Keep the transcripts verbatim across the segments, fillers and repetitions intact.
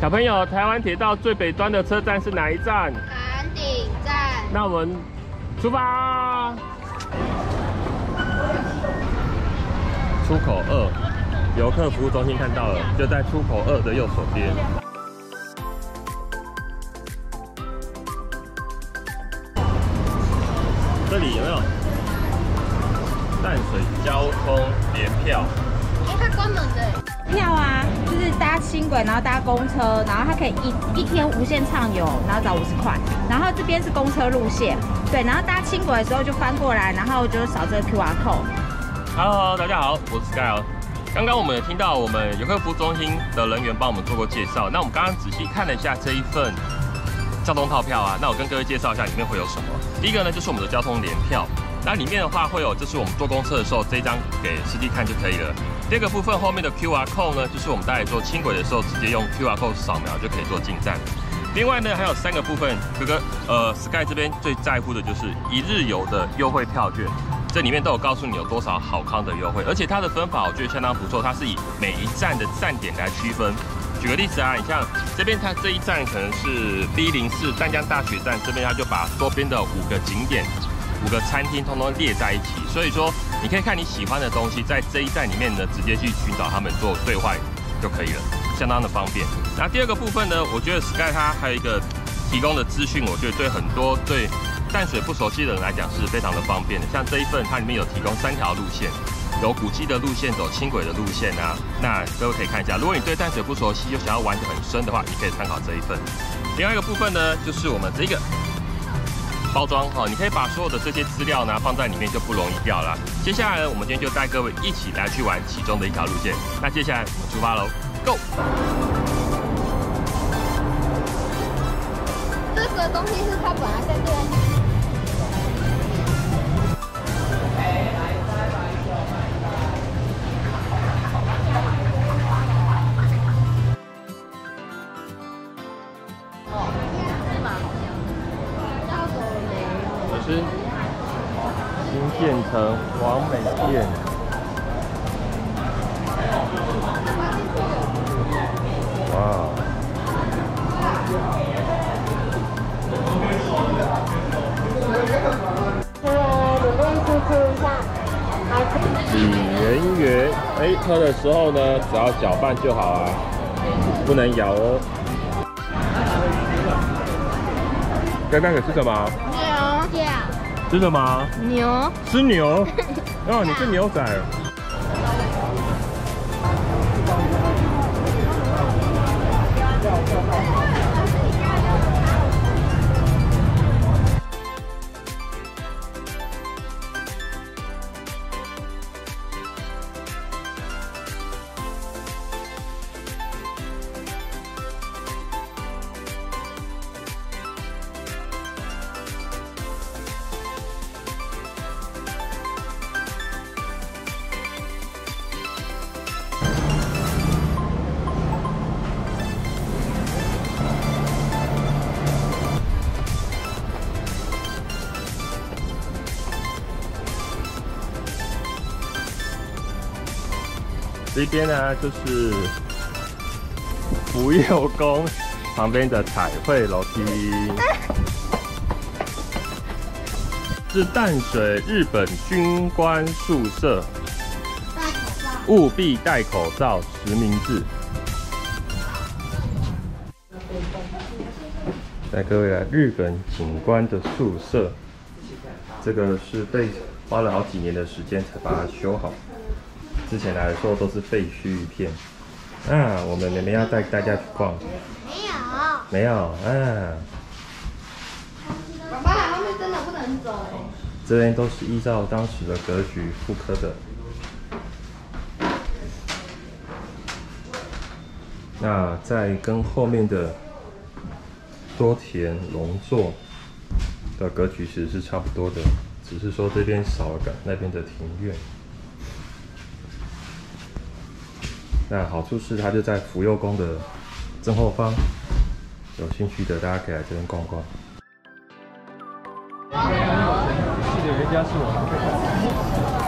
小朋友，台湾铁道最北端的车站是哪一站？ 坎顶站。 那我们出发。出口二，游客服务中心看到了，就在出口二的右手边。这里有没有淡水交通联票？ 哎，它关门的。 票啊，就是搭轻轨，然后搭公车，然后它可以一一天无限畅游，然后找五十块。然后这边是公车路线，对，然后搭轻轨的时候就翻过来，然后就扫这个 Q R code。 Hello， 大家好，我是 Sky 哦。刚刚我们有听到我们游客服务中心的人员帮我们做过介绍，那我们刚刚仔细看了一下这一份交通套票啊，那我跟各位介绍一下里面会有什么。第一个呢，就是我们的交通联票，那里面的话会有，这是我们坐公车的时候这一张给司机看就可以了。第二个部分后面的 Q R code 呢，就是我们大家坐轻轨的时候直接用 Q R code 扫描就可以做进站。另外呢，还有三个部分，哥哥呃 Sky 这边最在乎的就是一日游的优惠票券。这里面都有告诉你有多少好康的优惠，而且它的分法我觉得相当不错，它是以每一站的站点来区分。举个例子啊，你像这边它这一站可能是 B 零四淡江大学站，这边它就把周边的五个景点、五个餐厅通通列在一起，所以说你可以看你喜欢的东西，在这一站里面呢直接去寻找他们做兑换就可以了，相当的方便。那第二个部分呢，我觉得 Sky 它还有一个提供的资讯，我觉得对很多对淡水不熟悉的人来讲是非常的方便的，像这一份它里面有提供三条路线，有古迹的路线，走轻轨的路线啊。那各位可以看一下，如果你对淡水不熟悉又想要玩得很深的话，你可以参考这一份。另外一个部分呢，就是我们这个包装哈，你可以把所有的这些资料呢放在里面就不容易掉了。接下来呢，我们今天就带各位一起来去玩其中的一条路线。那接下来我们出发喽 ，Go！ 这个东西是它本来在这边。 是新建成王美店，哇！李圆圆，哎，喝的时候呢，只要搅拌就好啊，不能摇哦。刚刚可是什么？ 牛， 吃什么？ 牛， 吃牛。哦，你是牛仔。这边呢，就是福佑宫旁边的彩绘楼梯，是淡水日本军官宿舍，务必戴口罩，实名制。带各位来日本警官的宿舍，这个是被花了好几年的时间才把它修好。之前来的时候都是废墟一片。啊，我们妹妹要带大家去逛。 没有。 没有，啊。 爸爸，后面真的不能走。 这边都是依照当时的格局复刻的。那在跟后面的多田龙座的格局其实是差不多的，只是说这边少了个那边的庭院。那好处是它就在福佑宫的正后方，有兴趣的大家可以来这边逛逛。记得人家是我们。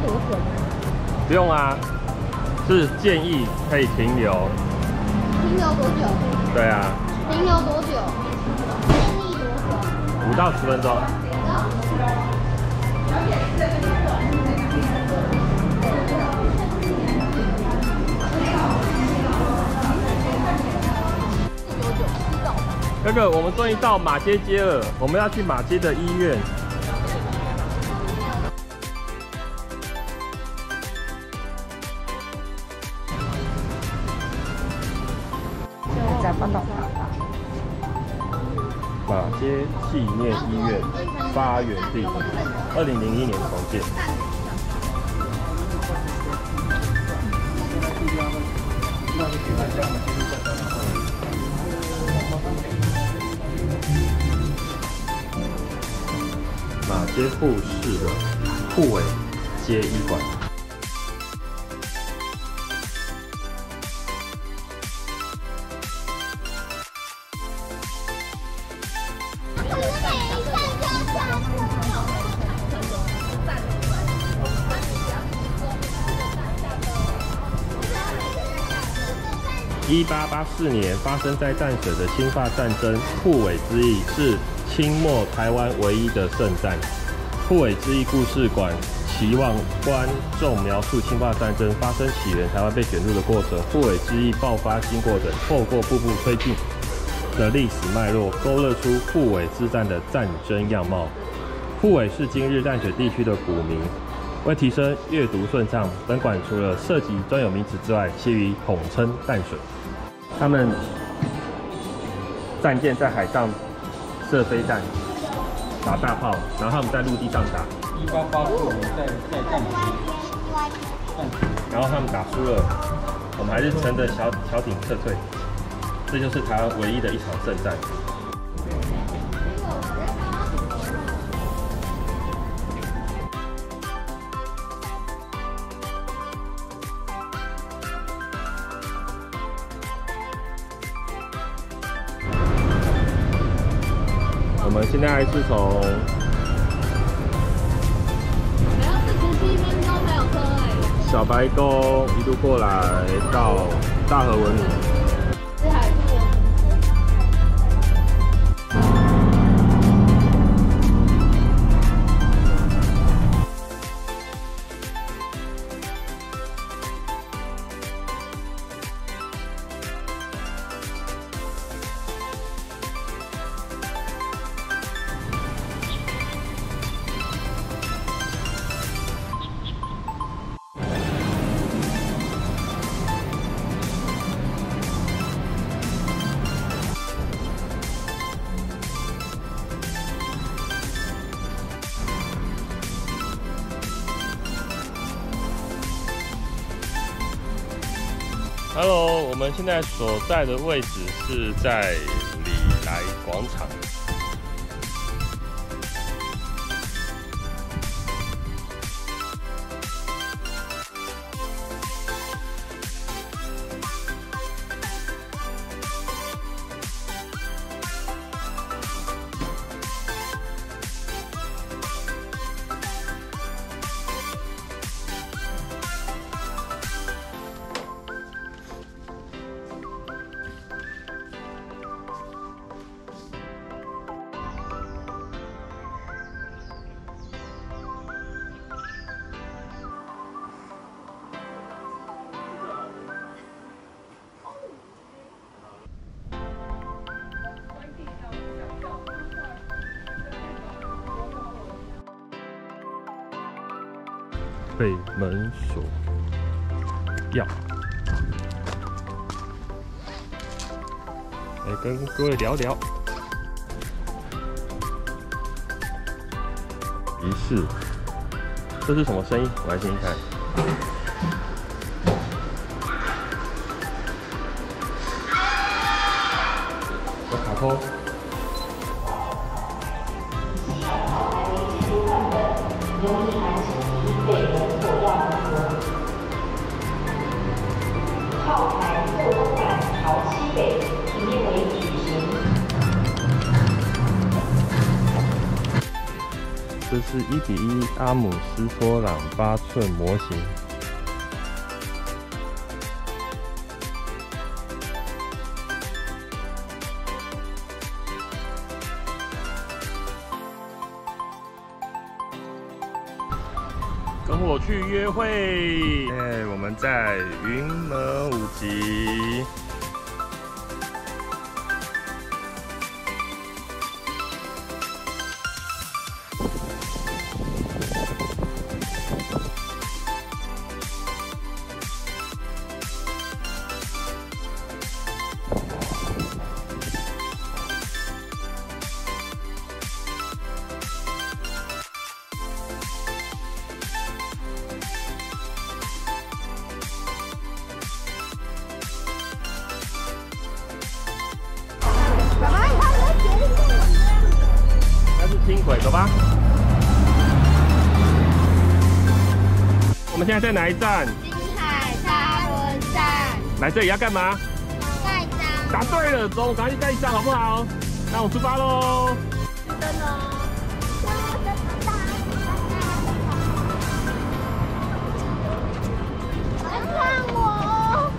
折损吗？ 不用啊，是建议可以停留。 停留多久？ 对啊。 停留多久？建议多久？ 五到十分钟。哥哥，我们终于到马街街了，我们要去马街的医院。 在不懂。 马街纪念医院发源地，二零零一年重建。马街护士的护卫街医馆。一八八四年发生在淡水的清法战争，护卫之役是清末台湾唯一的圣战。护卫之役故事馆期望观众描述清法战争发生起源、台湾被卷入的过程、护卫之役爆发经过等，透过步步推进的历史脉络，勾勒出护卫之战的战争样貌。护卫是今日淡水地区的古名。为提升阅读顺畅，本馆除了涉及专有名词之外，其余统称淡水。他们战舰在海上射飞弹、打大炮，然后他们在陆地上打。 一八八四年在在淡水， 然后他们打输了，我们还是乘着小小艇撤退。这就是台湾唯一的一场圣战。我们现在是从还要四十七分钟才有车哎。 小白沟一路过来到大和文明。 这还是 Hello， 我们现在所在的位置是在里来广场。北门锁钥，来跟各位聊聊仪式。这是什么声音？我来听听看。有卡通。 靠台后东板朝西北，营业为举行。 这是一比一阿姆斯托朗八寸模型。跟我去约会！哎，我们在云门舞集。 轻轨，走吧。我们现在在哪一站？ 金海沙轮站。 来这里要干嘛？ 盖章。 答对了，走，我赶快去盖章好不好？那我出发喽。 真的。来看我。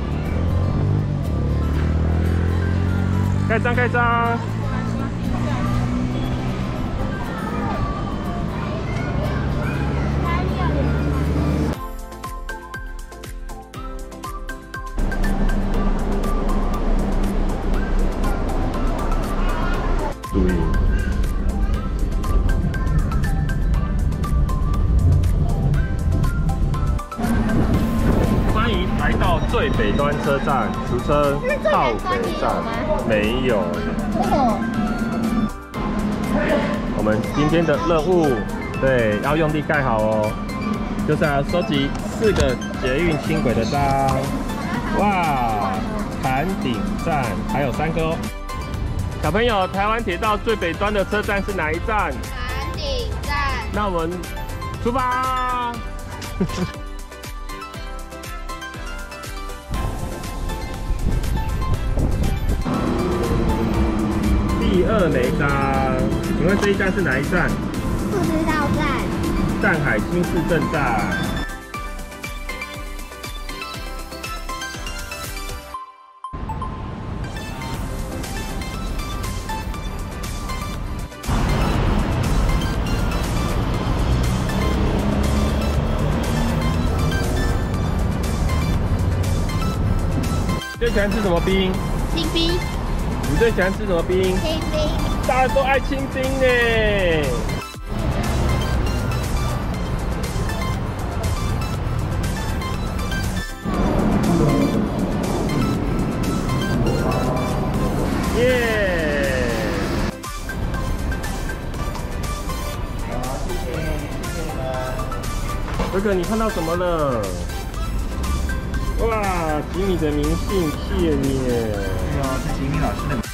盖章，盖章。 注意！欢迎来到最北端车站，俗称靠北站。没有。 为什么？ 我们今天的任务，对，要用力盖好哦，就是要收集四个捷运轻轨的章。哇，坎顶站还有三个哦。 小朋友，台湾铁道最北端的车站是哪一站？ 坎顶站。 那我们出发。第二枚章，请问这一站是哪一站？ 不知道站。 淡海新市镇站。 最喜欢吃什么冰？ 清冰。 你最喜欢吃什么冰？ 清冰。 大家都爱清冰呢。耶！ 好，谢谢，谢谢你们。 哥哥，你看到什么了？ 哇，吉米的明信片耶！ 对哦，是吉米老师的。